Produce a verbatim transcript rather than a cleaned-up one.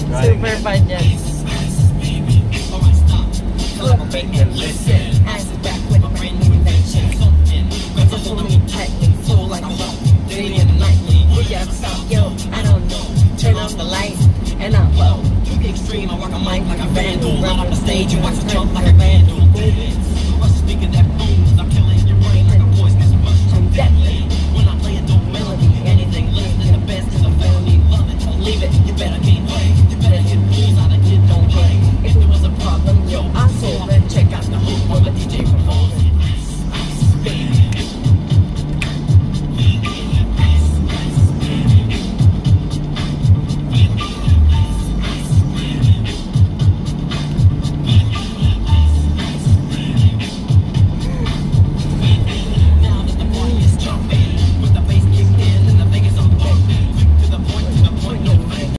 Super fun yan. Look, take and listen. As a back with a brand new invention. Just hold me tightly, flow like a rope. Daily and nightly. We gotta stop, yo, I don't know. Turn off the lights and I blow. Keep it extreme, I rock a mic like a vandal. Run on the stage and watch the jump like a vandal. Speaking that boom.